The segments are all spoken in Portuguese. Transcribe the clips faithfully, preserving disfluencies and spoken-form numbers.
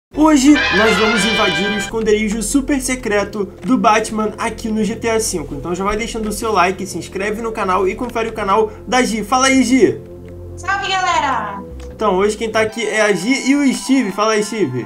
Hoje nós vamos invadir o esconderijo super secreto do Batman aqui no G T A cinco. Então já vai deixando o seu like, se inscreve no canal e confere o canal da Gi. Fala aí, Gi! Salve, galera! Então, hoje quem tá aqui é a Gi e o Steve. Fala aí, Steve.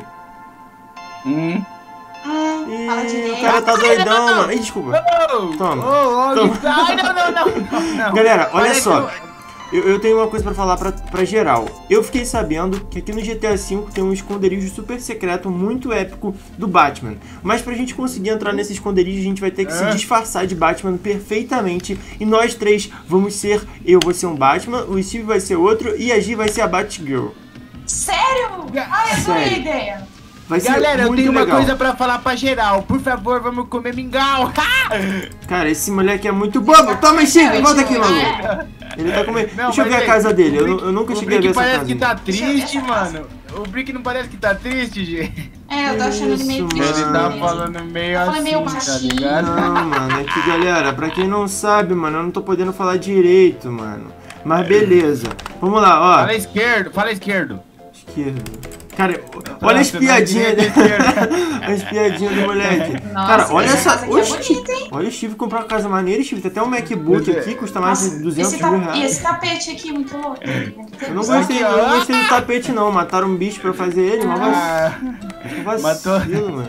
Hum. Hum, Ih, fala direito. o cara tá doidão, mano. Ih, desculpa. Oh, Toma. Oh, oh, Toma. Ai, não, não, não, não. Galera, olha Parece só. que Eu, eu tenho uma coisa pra falar pra, pra geral. Eu fiquei sabendo que aqui no G T A cinco tem um esconderijo super secreto muito épico do Batman. Mas pra gente conseguir entrar nesse esconderijo, a gente vai ter que se É. disfarçar de Batman perfeitamente. E nós três vamos ser... Eu vou ser um Batman, o Steve vai ser outro e a Gi vai ser a Batgirl. Sério? Ai, eu adorei a Sério. ideia. Vai ser Galera, eu muito tenho uma legal. coisa pra falar pra geral. Por favor, vamos comer mingau. Cara, esse moleque é muito bobo. Toma, Steve, volta aqui, maluco. Ele tá comendo... Não, Deixa eu mas ver a aí, casa dele. Eu, o Brick- eu nunca o cheguei a ver Brick essa parece casa. que tá Deixa eu ver triste, essa casa. mano. O Brick não parece que tá triste, gente. É, eu tô achando ele meio Isso, triste. Ele mano. tá mesmo. falando meio Eu falei assim, meio tá baixinho. ligado? Não, mano, é que, galera, pra quem não sabe, mano, eu não tô podendo falar direito, mano. Mas beleza. Vamos lá, ó. Fala esquerdo, fala esquerdo. Esquerda. Cara, olha as Nossa, piadinhas não é dele. direita, As piadinhas do moleque. Nossa, Cara, olha essa essa. casa aqui é Oxi, bonita, hein? olha o Steve comprar uma casa maneira, Steve. Tem até um MacBook Esse- aqui, custa mais de Nossa, duzentos esse mil ta- E reais. esse tapete aqui, muito louco. Eu não Só gostei, que, eu não ó. gostei do tapete, não. Mataram um bicho pra fazer ele, mas Ah, vacilo, Matou. mano.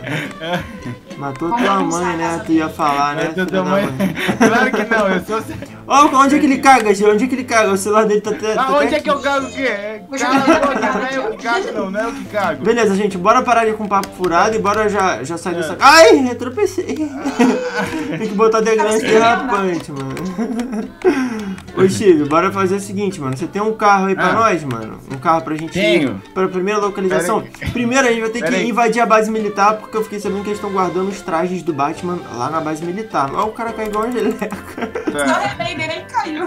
Matou Vamos tua almoçar mãe, na né? casa Tu ia falar, né? eu tô filha da tamanho- mãe? Claro que não, eu sou. Ó, onde é que ele caga, Gil? Onde é que ele caga? O celular dele tá até. tá Aonde até é que eu aqui. cago o quê? Vou Cala jogar a boca, na não cara é eu que cago, não, não é eu que cago. Beleza, gente, bora parar de com papo furado e bora já, já sair dessa... Ai, eu tropecei. Tem que botar degrau derrapante, mano. Ô, Steve, bora fazer o seguinte, mano. Você tem um carro aí pra Ah. nós, mano? Um carro pra gente Tenho. ir pra primeira localização? Pera Primeiro a gente vai ter que Pera aí. invadir a base militar, porque eu fiquei sabendo que eles estão guardando os trajes do Batman lá na base militar. Olha o cara cai igual uma geleca. Só Tá. arrepei dele, ele caiu.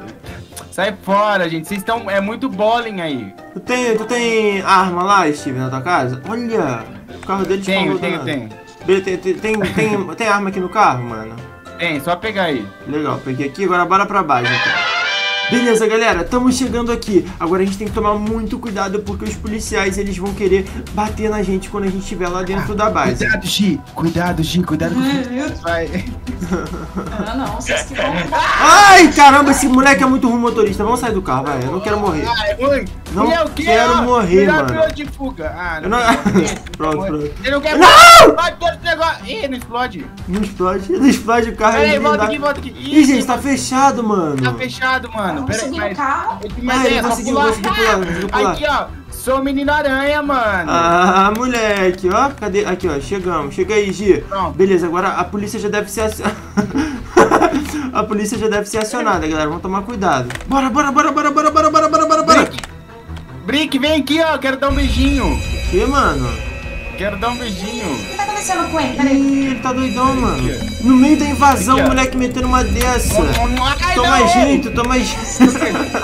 Sai fora, gente. Vocês estão. É muito bowling aí. Tu tem, tu tem arma lá, Steve, na tua casa? Olha, o carro dele Tenho, disparou tenho, do tenho. nada. Beleza, Tem, tem, tem, tem, tem arma aqui no carro, mano? Tem, só pegar aí. Legal, peguei aqui, agora bora pra base então. Beleza, galera, estamos chegando aqui. Agora a gente tem que tomar muito cuidado porque os policiais, eles vão querer bater na gente quando a gente estiver lá dentro da base. Cuidado, Gi. Cuidado, Gi. Cuidado com Meu o Deus. que vai. Não, não, vocês que vão. Ai, caramba, esse moleque é muito ruim motorista. Vamos sair do carro, vai, eu não quero morrer. Ah, é ruim. Não Mulher, o quê, quero ó? morrer, Melhor mano. piloto de fuga. Ah, Eu não. não... quero Pronto, morrer. pronto. Ele não quer. Não! Vai todo esse negócio. Ih, não explode. Não explode, não explode o carro. Pera aí, ele volta dá- aqui, volta aqui. Ih, gente, tá fechado, mano. Tá fechado, mano. Vamos Pera aí, subir no mas. carro. Eu tenho uma Ah, ele ideia, só conseguiu, pular. conseguiu pular, conseguiu pular. Aqui, ó. Sou o menino aranha, mano. Ah, moleque, ó, cadê? Aqui, ó, chegamos. Chega aí, Gi. Pronto. Beleza, agora a polícia já deve ser acionada. A polícia já deve ser acionada, galera. Vamos tomar cuidado. Bora, bora, bora, bora, bora, bora, bora, bora, bora, bora. Brick. Brick, vem aqui, ó. Quero dar um beijinho. Que, mano? Quero dar um beijinho. O que tá acontecendo com ele? Peraí. Ih, ele tá doidão, mano. No meio da invasão, Aqui, o ó. moleque metendo uma dessa. Ai, Toma não. jeito, toma jeito.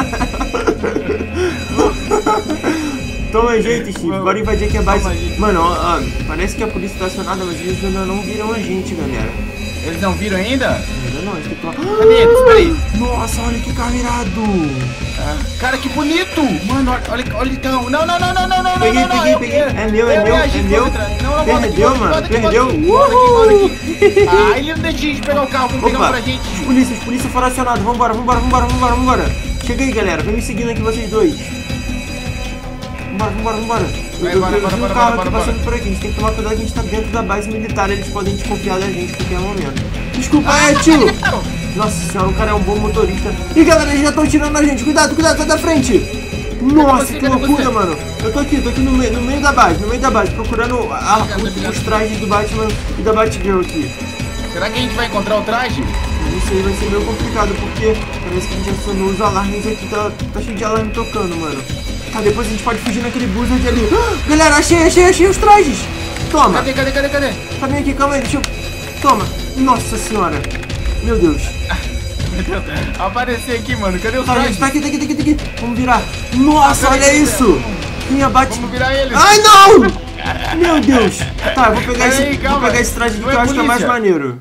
Toma jeito, Steve. Bora invadir aqui a base. Toma jeito. Mano, ó, ó, parece que a polícia tá acionada, mas eles ainda não viram a gente, galera. Eles não viram ainda? Ainda não, a gente tem que tomar... Cadê eles? Peraí. Nossa, olha que carro irado. Ah, cara, que bonito! Mano, olha, olha, olha o carro. Não, não, não, não, não, não, Peguei, não, não, peguei, eu- peguei. eu- É meu, é eu meu, reagi é meu. contra. Não, não, volta aqui, Perdeu, volta aqui, mano, volta aqui, perdeu. volta aqui, volta aqui. Ah, ele não deixa a gente pegar o carro, vamos pegar um Opa, pra gente. os polícias, os polícias foram acionados. Vambora, vambora, vambora, vambora, vambora. Chega aí, galera. Vem me seguindo aqui, vocês dois. Vambora, vambora, vambora. Eu, Vai, eu, bora, eu bora, vi um bora, carro bora, aqui bora, passando por aqui. A gente tem que tomar cuidado que a gente tá dentro da base militar. Eles podem desconfiar da gente a qualquer momento. Desculpa, é, tio. Nossa senhora, o cara é um bom motorista. Ih, galera, eles já estão tirando a gente. Cuidado, cuidado, sai da frente. Nossa, você? que Cadê loucura, você? mano. Eu tô aqui, tô aqui no meio, no meio da base, no meio da base, procurando a- os, os trajes do Batman e da Batgirl aqui. Será que a gente vai encontrar o traje? Isso aí vai ser meio complicado, porque parece que a gente acionou os alarmes aqui, tá, tá cheio de alarme tocando, mano. Tá, depois a gente pode fugir naquele buzzard ali. Ah, galera, achei, achei, achei os trajes. Toma, Cadê, cadê, cadê, cadê? tá bem aqui, calma aí, deixa eu... Toma, nossa senhora. Meu Deus. Meu Deus, apareceu aqui, mano. Cadê o Tá, traje? gente, tá aqui, tá aqui, tá aqui, tá aqui. Vamos virar. Nossa, Ah, olha peraí, isso. Minha bate... Vamos virar eles. Ai, não! Meu Deus. Tá, eu vou pegar, Peraí, esse, vou calma. pegar esse traje aqui Não que é eu acho que é mais polícia. maneiro.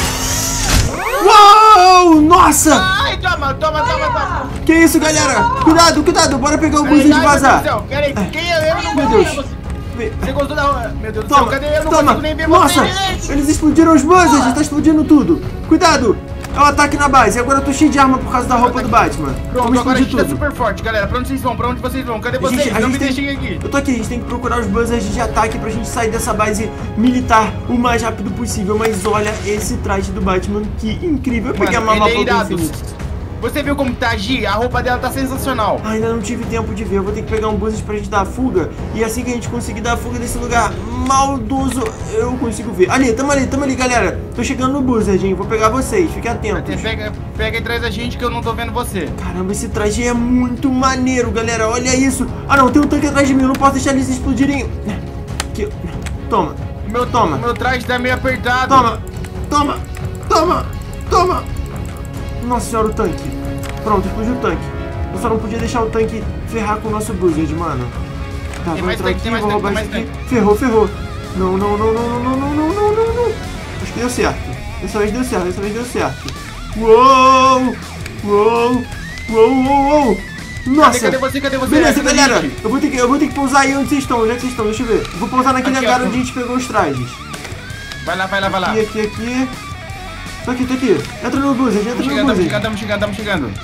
Uou! Nossa! Ai, toma, toma, toma, toma. Que isso, galera? Cuidado, cuidado, bora pegar o buzzer Ai, de ai, vazar. meu Deus do céu, peraí, quem é eu? Eu não Meu vou Deus. ver você. Você gostou da... Meu Deus do céu, Toma, cadê? Eu não toma. consigo nem ver Nossa, vocês. eles explodiram os buzzers, tá explodindo tudo. Cuidado. É o ataque na base. Agora eu tô cheio de arma por causa da roupa do Batman. Pronto, Vamos agora a explodir gente tá tudo. super forte, galera. Pra onde vocês vão? Pra onde vocês vão? Cadê A vocês? gente- a Não gente me tem- deixem aqui. Eu tô aqui, a gente tem que procurar os buzzers de ataque pra gente sair dessa base militar o mais rápido possível. Mas olha esse traje do Batman, que incrível. Eu peguei a Mano, mama ele é irado. infinito. Você viu como tá a Gi? A roupa dela tá sensacional. Ah, ainda não tive tempo de ver. Eu vou ter que pegar um buzzer pra gente dar a fuga. E assim que a gente conseguir dar a fuga desse lugar maldoso, eu consigo ver. Ali, tamo ali, tamo ali, galera. Tô chegando no buzzer, gente. Vou pegar vocês. Fiquem atentos. Pega, pega e traz a gente que eu não tô vendo você. Caramba, esse traje é muito maneiro, galera. Olha isso. Ah, não. Tem um tanque atrás de mim. Eu não posso deixar eles explodirem. Aqui. Toma. Meu, Toma. meu traje tá meio apertado. Toma. Toma. Toma. Toma. Nossa senhora, o tanque. Pronto, explodiu o tanque. Eu só não podia deixar o tanque ferrar com o nosso Buzzard, mano. Tá, Tem vou mais entrar tanque, aqui, tem mais vou tanque, roubar tem isso mais aqui. Ferrou, ferrou. Não, não, não, não, não, não, não, não, não, não. Acho que deu certo. Dessa vez deu certo, dessa vez deu certo. Uou! Uou! Uou, uou, uou! Nossa! Cadê, cadê você? Cadê você? Beleza, Ajuda a galera. gente. Eu vou, ter que, eu vou ter que pousar aí onde vocês estão. Onde é que vocês estão? Deixa eu ver. Vou pousar naquele Aqui, hangar ó. onde a gente pegou os trajes. Vai lá, vai lá, vai lá. Aqui, aqui, aqui. Tô aqui, tô aqui. Entra no Buzzard, entra Estamos no chegando, estamos Buzzard. chegando, estamos chegando, estamos chegando.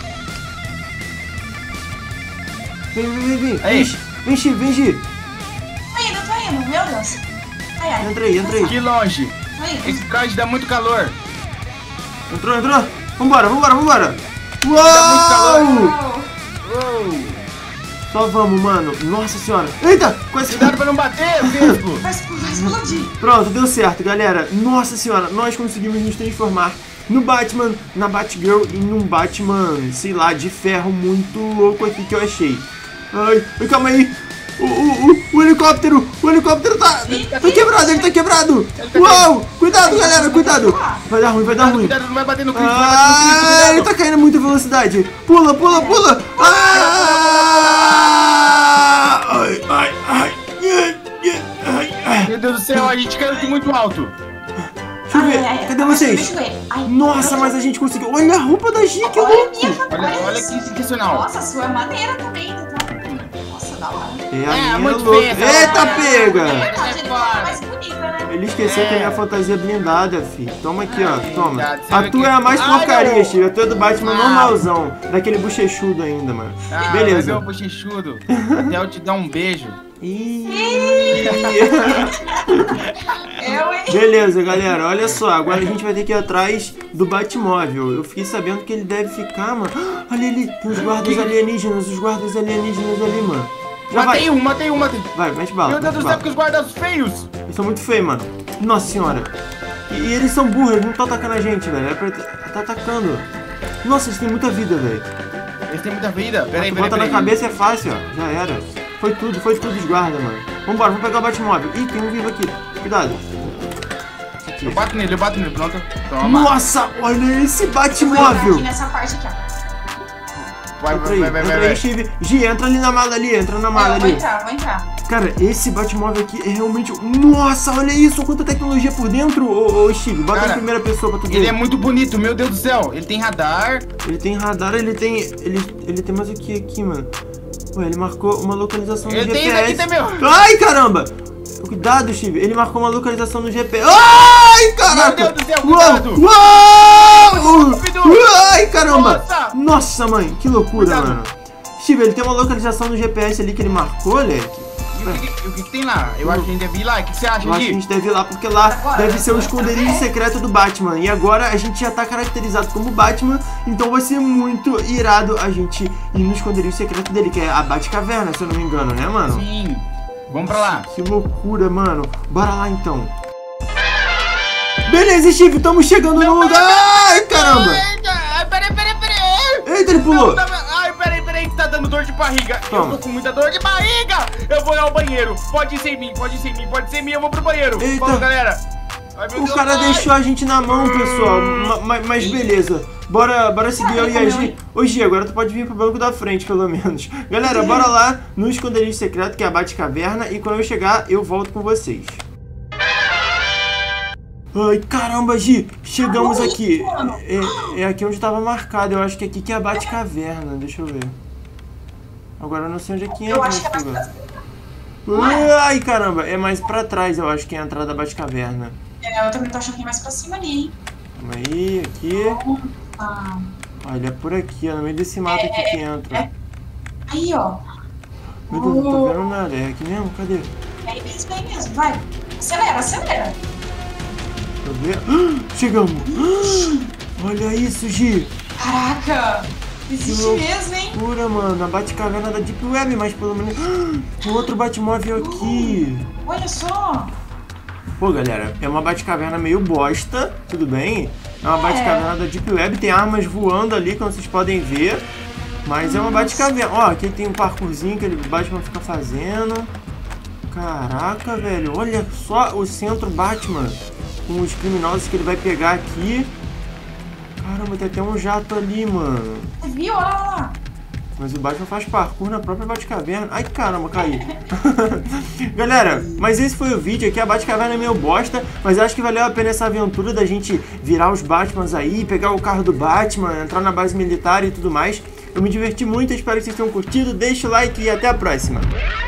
Vem, vem, vem, vem. Aí. Vem, vem, Chico, vem, Chico. Tô indo, tô indo, meu Deus. Ai, ai. Entra aí, entra aí. Que longe. Tô indo. Esse traje dá muito calor. Entrou, entrou. Vambora, vambora, vambora. muito calor. Uou! Uou. Só vamos, mano. Nossa senhora. Eita! Quase... Cuidado pra não bater, Vesgo. Vai expl- vai explodir. Pronto, deu certo, galera. Nossa senhora, nós conseguimos nos transformar no Batman, na Batgirl e num Batman, sei lá, de ferro muito louco aqui que eu achei. Ai, ai, calma aí. O, o, o, o helicóptero, o helicóptero tá, tá quebrado, ele tá quebrado. Uau! Cuidado, galera, cuidado. Vai dar ruim, vai dar ruim. Cuidado, não vai bater no Cristo, não vai bater no Cristo, Ah, ele cuidado. tá caindo em muita velocidade. Pula, pula, pula. Ah! Ai, ai, ai. Ai, ai. Meu Deus do céu, a gente caiu de muito alto. Deixa eu ver, Ai, ai, ai. cadê Ai, vocês? deixa eu ver. Ai, Nossa, meu mas a Deus. gente conseguiu. Olha a roupa da G, que Olha a louco. minha, Olha, olha que sensacional. Nossa, a sua é maneira também, tá? Nossa, da hora. É, a É, minha muito louca. feia essa Eita, roupa. pega. É É, verdade, ele fora. tá mais bonita, né? Ele esqueceu que a minha É. fantasia é blindada, filho. Toma aqui, ó. Toma. Blindado, você A vê tua que- é a mais Ai, porcaria, não. Chico. A tua é do Batman Ah. normalzão. Daquele bochechudo ainda, mano. Ah, Beleza. Vai ver o bochechudo. Até eu te dar um beijo. Ih. Eu, hein? Beleza, galera. Olha só. Agora a gente vai ter que ir atrás do Batmóvel. Eu fiquei sabendo que ele deve ficar, mano. Olha ali. Tem os guardas alienígenas. Os guardas alienígenas ali, mano. Já Matei vai. um, matei um, matei. Vai, mete bala. Meu Deus mete do bala. céu, que os guardas feios. Eles são muito feios, mano. Nossa senhora. E, e eles são burros, eles não estão atacando a gente, velho. É pra... Tá atacando. Nossa, eles têm muita vida, velho. Eles têm muita vida. Peraí, Tu peraí, bota peraí. na cabeça é fácil, ó. Já era. Foi tudo, foi tudo dos guardas, mano. Vambora, vamos pegar o Batmóvel. Ih, tem um vivo aqui. Cuidado. Aqui. Eu bato nele, eu bato nele. Pronto. Toma. Nossa, olha esse Eu vou entrar Batmóvel. aqui nessa parte aqui, ó. Vai, Entra vai, aí, vai, vai, entra vai. aí, Steve. Gi, entra ali na mala ali, entra na É, mala eu vou ali. entrar, vou entrar. Cara, esse Batmóvel aqui é realmente... Nossa, olha isso, quanta tecnologia por dentro, ô, ô Steve. Bota Cara, na primeira pessoa pra tu ver. Ele é muito bonito, meu Deus do céu. Ele tem radar. Ele tem radar, ele tem... Ele, ele tem mais o que aqui, mano? Ué, ele marcou uma localização no Ele tem G P S. isso aqui também, ó. Ai, caramba! Cuidado, Steve. Ele marcou uma localização no G P S. Ai, caraca! Meu Deus do céu, Uou! cuidado! Uou! Rápido! Ai, caramba! Nossa! Nossa, mãe, que loucura, Cuidado. mano. Steve, ele tem uma localização no G P S ali que ele marcou, leque. E o que, que- o que, que tem lá? Eu acho que a gente deve ir lá. O que, que você acha, Eu acho que a Gui? gente deve ir lá, porque lá Agora, deve ser o agora. esconderijo secreto do Batman. E agora a gente já tá caracterizado como Batman, então vai ser muito irado a gente ir no esconderijo secreto dele, que é a Batcaverna, se eu não me engano, né, mano? Sim. Vamos pra lá. Que loucura, mano. Bora lá, então. Beleza, Steve, estamos chegando no lugar. Ai, caramba. Eita, ai, peraí, peraí, peraí. Eita, ele pulou. Não, não, ai, peraí, peraí, que tá dando dor de barriga. Toma. Eu tô com muita dor de barriga. Eu vou ao banheiro. Pode ir sem mim, pode ir sem mim, pode ir sem mim. Eu vou pro banheiro. Eita. Falou, galera. Ai, meu O Deus, cara ai. deixou a gente na mão, pessoal. Ma- ma- Mas beleza. Bora, bora seguir eu e a Gi. Ô, Gi, agora tu pode vir pro banco da frente, pelo menos. Galera, bora lá no esconderijo secreto, que é a Batcaverna. E quando eu chegar, eu volto com vocês. Ai, caramba, Gi. Chegamos aqui. É, é aqui onde tava marcado. Eu acho que aqui que é a Batcaverna. Deixa eu ver. Agora eu não sei onde é que entra Eu acho que é nesse mais lugar. Ai, caramba, é mais pra trás, eu acho que é a entrada da Batcaverna. É, eu também tô achando que é mais pra cima ali, hein? Calma aí, aqui. Ah, Olha, é por aqui, ó, no meio desse mato aqui que entra. é. Aí, ó. Meu Deus, não tô vendo nada. É aqui mesmo? Cadê? É aí mesmo, é aí mesmo. Vai. Acelera, acelera. Deixa eu ver. Ah, chegamos. Ah, olha isso, Gi. Caraca. Existe Que mesmo, hein? loucura, mano. A Batcaverna da Deep Web, mas pelo menos... Ah, tem outro Batmóvel aqui. Olha só. Pô, galera, é uma Batcaverna meio bosta, tudo bem? É uma É. Batcaverna da Deep Web, tem armas voando ali, como vocês podem ver. Mas é uma Batcaverna. Ó, aqui tem um parkourzinho que ele Batman fica fazendo. Caraca, velho, olha só o centro Batman com os criminosos que ele vai pegar aqui. Caramba, tem até um jato ali, mano. Você viu? Olha lá. Mas o Batman faz parkour na própria Batcaverna. Ai, caramba, caí. Galera, mas esse foi o vídeo aqui. A Batcaverna é meio bosta, mas acho que valeu a pena essa aventura da gente virar os Batmans aí, pegar o carro do Batman, entrar na base militar e tudo mais. Eu me diverti muito, espero que vocês tenham curtido. Deixa o like e até a próxima.